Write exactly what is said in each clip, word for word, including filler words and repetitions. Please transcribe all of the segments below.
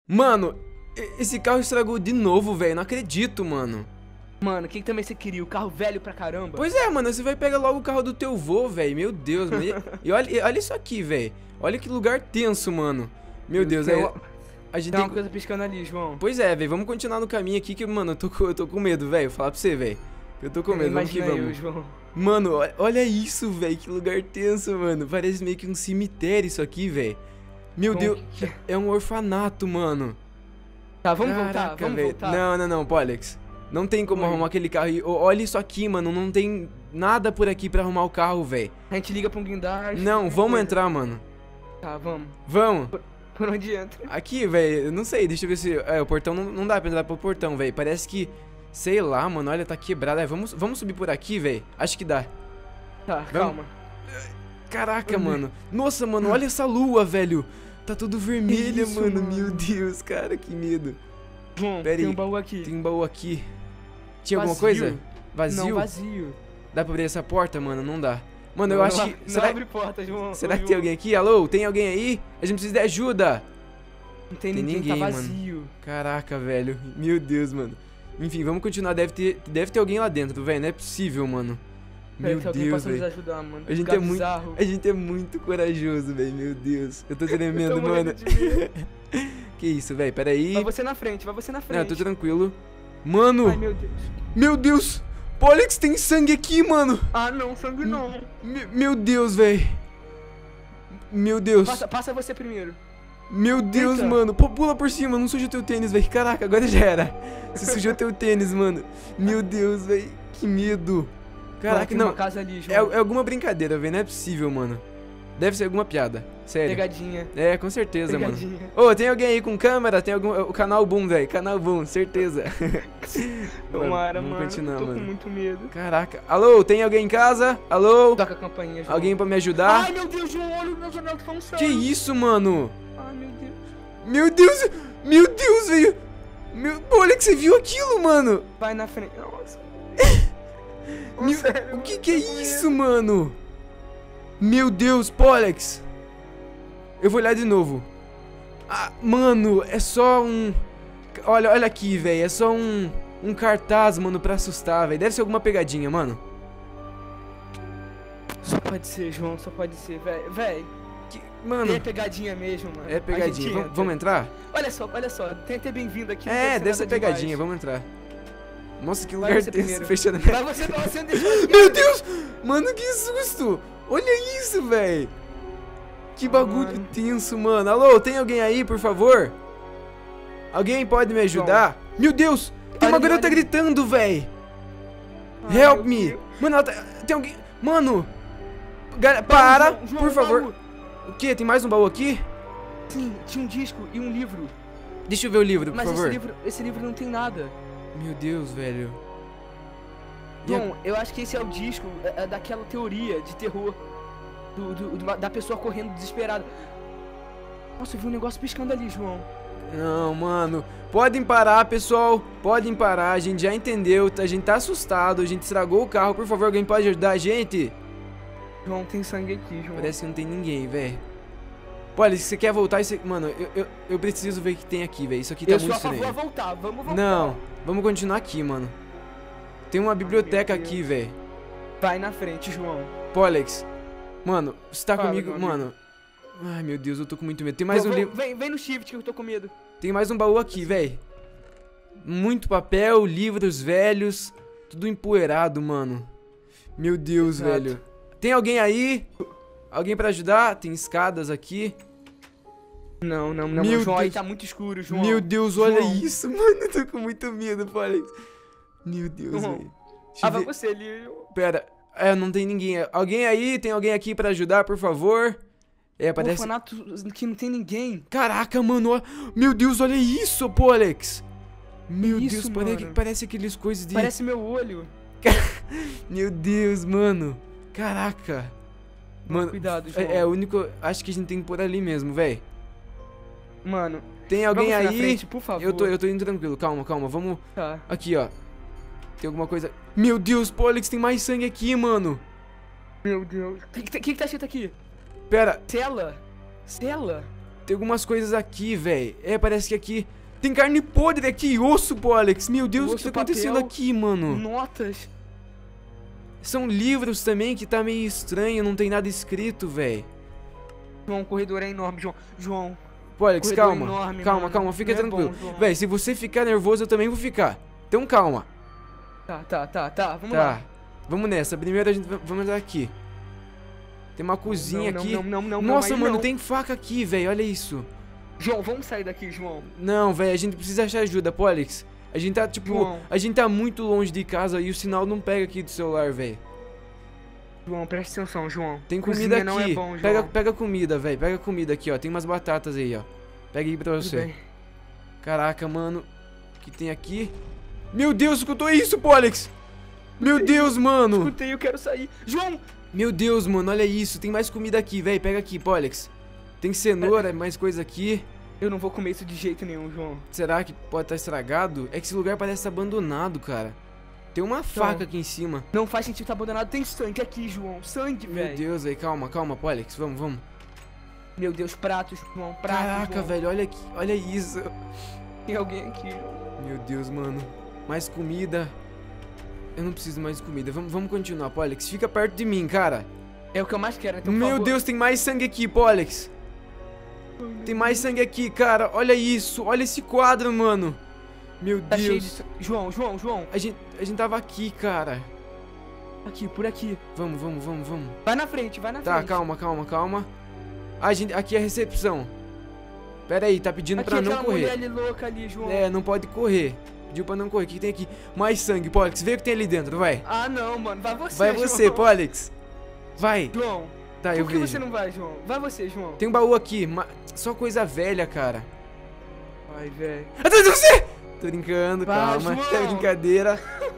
Mano, esse carro estragou de novo, velho. Não acredito, mano. Mano, o que também você queria? O carro velho pra caramba? Pois é, mano. Você vai pegar logo o carro do teu vô, velho. Meu Deus, mano. E, e olha, e olha isso aqui, velho. Olha que lugar tenso, mano. Meu Deus, tem é... uma, A gente tem tem... uma coisa piscando ali, João. Pois é, velho. Vamos continuar no caminho aqui que, mano, eu tô com, eu tô com medo, velho. Vou falar pra você, velho. Eu tô com medo. Vamos que Imagina vamos. eu, João. Mano, olha, olha isso, velho. Que lugar tenso, mano. Parece meio que um cemitério isso aqui, velho. Meu Bom, Deus, que- é um orfanato, mano. Tá, vamos Caraca, voltar, vamos véi. voltar. Não, não, não, Polex. Não tem como Oi. arrumar aquele carro aí. Ô, olha isso aqui, mano. Não tem nada por aqui pra arrumar o carro, velho. A gente liga pra um guindaste. Não, qualquer vamos coisa. entrar, mano. Tá, vamos. Vamos. Por onde entra? Aqui, velho. Eu não sei. Deixa eu ver se... É, o portão não, não dá pra entrar pro portão, velho. Parece que... Sei lá, mano. Olha, tá quebrado. É, vamos, vamos subir por aqui, velho. Acho que dá. Tá, Vamos. calma. Caraca, mano. Nossa, mano. Olha essa lua, velho. Tá tudo vermelha, isso, mano. mano? Meu Deus, cara. Que medo. João, Pera tem aí. um baú aqui. Tem um baú aqui. Tinha alguma Vazio. coisa? Vazio? Não, vazio. Dá pra abrir essa porta, mano? Não dá. Mano, eu Não, acho não, que... Não Será, abre porta, João. será Ô, que tem João. alguém aqui? Alô? Tem alguém aí? A gente precisa de ajuda. Não tem, Tem ninguém, ninguém, tá mano. vazio. Caraca, velho. Meu Deus, mano. Enfim, vamos continuar. Deve ter, deve ter alguém lá dentro, velho. Não é possível, mano. Pera Meu que alguém Deus, possa nos velho. ajudar, mano. A gente Lugar é muito... bizarro. A gente é muito corajoso, velho. Meu Deus. Eu tô Eu tremendo, tô mano. morrendo de medo. Que isso, velho? Pera aí. Vai você na frente, vai você na Não, frente. eu tô tranquilo. Mano! Ai, meu Deus. Meu Deus! Polex, tem sangue aqui, mano! Ah, não, sangue não. Me- meu Deus, velho. Meu Deus. Passa, passa você primeiro. Meu Deus, Eita. mano. Pô, pula por cima, não suja teu tênis, velho. Caraca, agora já era. Você sujou teu tênis, mano. Meu Deus, velho. Que medo. Mano, Caraca, tem não. uma casa ali, É, João. é alguma brincadeira, velho. Não é possível, mano. Deve ser alguma piada. Sério. Pegadinha. É, com certeza, mano. Pegadinha. Ô, tem alguém aí com câmera? Tem algum... O canal Boom, velho. Canal Boom, certeza. Tomara, Vamos mano. continuar, Tô mano. com muito medo. Caraca. Alô, tem alguém em casa? Alô? Toca a campainha, João. Alguém pra me ajudar? Ai, meu Deus, João, olha na janela, tá um céu. Que isso, mano? Ai, meu Deus. Meu Deus! Meu Deus, velho! Meu... Olha que você viu aquilo, mano! Vai na frente. Nossa. Ô, Meu- sério, O que mano, que é tô com isso, mano? Meu Deus, Polex! Eu vou olhar de novo. Ah, mano, é só um... Olha, olha aqui, velho. É só um... Um cartaz, mano, pra assustar, velho. Deve ser alguma pegadinha, mano. medo. Só pode ser, João, só pode ser, velho. Véi, Que- Mano, é pegadinha mesmo, mano. é A pegadinha. gente Vamos, entra. vamos entrar? Olha só, olha só. Tem até bem-vindo aqui. não É, deve ser nada pegadinha. demais. Vamos entrar. Nossa, que Vai lugar você tenso. primeiro. Fechando a minha... Vai você, vai você, deixa eu Meu Deus! Mano, que susto! Olha isso, velho! Que bagulho Mano. tenso, mano. Alô, tem alguém aí, por favor? Alguém pode me ajudar? Meu Deus! Tem uma Olha ali, garota olha ali. gritando, velho! Ai, Help meu me! Deus. Mano, ela tá... tem alguém... Mano! Gar- Para, João, João, por um favor. baú. O quê? Tem mais um baú aqui? Sim, tinha um disco e um livro. Deixa eu ver o livro, por Mas favor. esse livro, esse livro não tem nada. Meu Deus, velho. E a- João, eu acho que esse é o disco é, é daquela teoria de terror. Do, do- do- da pessoa correndo desesperada. Nossa, eu vi um negócio piscando ali, João. Não, mano. Podem parar, pessoal. Podem parar. A gente já entendeu. A gente tá assustado. A gente estragou o carro. Por favor, alguém pode ajudar a gente? João, tem sangue aqui, João. Parece que não tem ninguém, velho. Olha, se você quer voltar, você... Mano, eu, eu, eu preciso ver o que tem aqui, velho. Isso aqui tá eu sou muito a favor a estranho. voltar, vamos voltar. Não, vamos continuar aqui, mano. Tem uma biblioteca Deus. aqui, velho. Vai na frente, João. Polex. Mano, você tá Fala, comigo, meu amigo. mano. Ai, meu Deus, eu tô com muito medo. Tem mais um Vou- livro. Vem, vem no shift que eu tô com medo. Tem mais um baú aqui, velho. Muito papel, livros velhos. Tudo empoeirado, mano. Meu Deus, Exato. velho. Tem alguém aí? Alguém pra ajudar? Tem escadas aqui. Não, não, não. Meu João, aí Deus. tá muito escuro, João. Meu Deus, olha João. isso, mano. Eu tô com muito medo, Polex. Meu Deus, João. velho. Deixa Ah, eu vai ver. você ali. Pera. É, não tem ninguém. Alguém aí? Tem alguém aqui pra ajudar, por favor? É, Um parece... orfanato que não tem ninguém. Caraca, mano. ó- Meu Deus, olha isso, Polex. Meu Isso, Deus, pare- mano. parece aqueles coisas de... Parece meu olho. Meu Deus, mano. Caraca. Mano, Cuidado, João. é, é o único... Acho que a gente tem que pôr ali mesmo, velho. Mano, Tem alguém vamos na aí? frente, por favor. Eu tô, eu tô indo tranquilo. Calma, calma. Vamos... Tá. Aqui, ó. Tem alguma coisa... Meu Deus, Polex, tem mais sangue aqui, mano. Meu Deus. O que, que, que tá escrito aqui? Pera. Cela? Cela? Tem algumas coisas aqui, velho. É, parece que aqui... Tem carne podre aqui, osso, pô, Alex. Meu Deus, o que tá acontecendo aqui, mano? Notas. São livros também que tá meio estranho, não tem nada escrito, velho. João, o corredor é enorme, João. João. Pô, Alex, corredor calma. enorme, calma, mano. calma, fica Não é tranquilo. bom, João. Velho, se você ficar nervoso, eu também vou ficar. Então calma. Tá, tá, tá, tá. Vamos Tá. lá. Vamos nessa. Primeiro a gente va- vamos entrar aqui. Tem uma cozinha Não, aqui. não, não, não, não, Nossa, não, aí mano, não. tem faca aqui, velho. Olha isso. João, vamos sair daqui, João. Não, velho, a gente precisa achar ajuda, pô, Alex. A gente tá, tipo, João. a gente tá muito longe de casa e o sinal não pega aqui do celular, velho. João, presta atenção, João. Tem Cozinha comida aqui. não é bom, João. pega, pega comida, velho. Pega comida aqui, ó. Tem umas batatas aí, ó. Pega aí pra Tudo você. bem. Caraca, mano. O que tem aqui? Meu Deus, escutou isso, pô, Alex? Meu Deus, mano. Escutei, eu quero sair. João! Meu Deus, mano, olha isso. Tem mais comida aqui, velho. Pega aqui, pô, Alex. Tem cenoura, mais coisa aqui. Eu não vou comer isso de jeito nenhum, João. Será que pode estar estragado? É que esse lugar parece abandonado, cara. Tem uma faca aqui em cima. Não faz sentido estar abandonado. Tem sangue aqui, João. Sangue, Meu velho. Deus, velho. Calma, calma, pô, Alex. Vamos, vamos. Meu Deus, pratos, João. Pratos, Caraca, João. velho, olha aqui. Olha isso. Tem alguém aqui, João. Meu Deus, mano. Mais comida. Eu não preciso mais de comida. Vamos, vamos continuar, pô, Alex. Fica perto de mim, cara. É o que eu mais quero, então, por Meu favor. Deus, tem mais sangue aqui, pô, Alex. Tem mais sangue aqui, cara. Olha isso. Olha esse quadro, mano. Meu Tá cheio de Deus. sangue. João, João, João. A gente, a gente tava aqui, cara. Aqui, por aqui. Vamos, vamos, vamos, vamos. Vai na frente, vai na Tá, frente. calma, calma, calma. A gente, aqui é a recepção. Pera aí, tá pedindo Aqui, pra não aquela correr. mulher ali louca ali, João. É, não pode correr. Pediu pra não correr. O que tem aqui? Mais sangue, pô, Alex. Vê o que tem ali dentro, vai. Ah, não, mano. Vai você, Vai João. você, pô, Alex. Vai. João, Tá, eu por que vejo. você não vai, João? Vai você, João. Tem um baú aqui, ma- só coisa velha, cara. Vai, velho. Atrás de você! Tô brincando, Vai, calma. João. É brincadeira.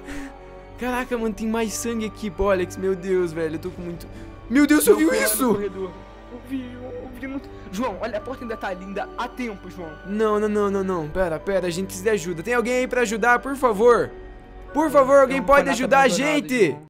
Caraca, mano, tem mais sangue aqui, pô, Alex. Meu Deus, velho, eu tô com muito... Meu Deus, você Não, viu corre no isso? corredor. Eu vi, eu vi muito. João, olha, a porta ainda tá linda. Há tempo, João. Não, não, não, não, não. Pera, pera, a gente precisa de ajuda. Tem alguém aí pra ajudar, por favor? Por favor, alguém É um pode orfanato ajudar a abandonado, gente? João.